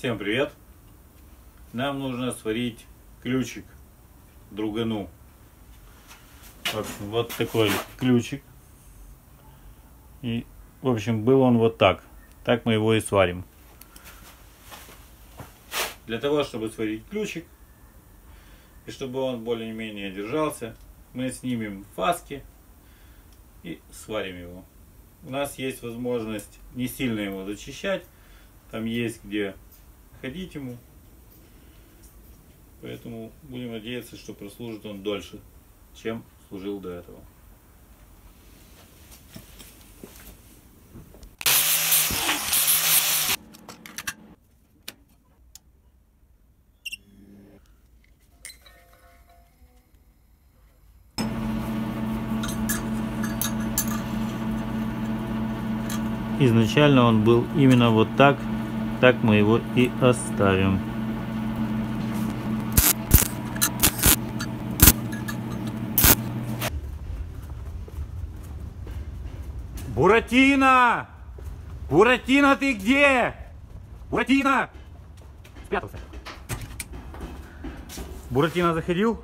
Всем привет! Нам нужно сварить ключик другану. Вот такой ключик. И, в общем, был он вот так. Так мы его и сварим. Для того, чтобы сварить ключик, и чтобы он более-менее держался, мы снимем фаски и сварим его. У нас есть возможность не сильно его зачищать. Там есть где ходить ему. Поэтому будем надеяться, что прослужит он дольше, чем служил до этого. Изначально он был именно вот так. Так мы его и оставим. Буратино! Буратино, ты где? Буратино! Спрятался. Буратино заходил?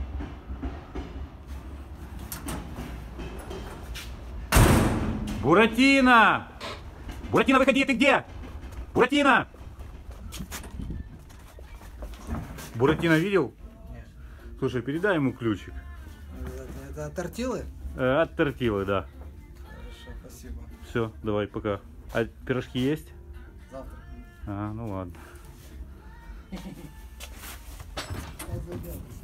Буратино! Буратино, выходи, ты где? Буратино! Буратино видел? Нет. Слушай, передай ему ключик. Это от тортилы? От тортилы, да. Хорошо, спасибо. Все, давай, пока. А пирожки есть? Завтра. А, ну ладно. Это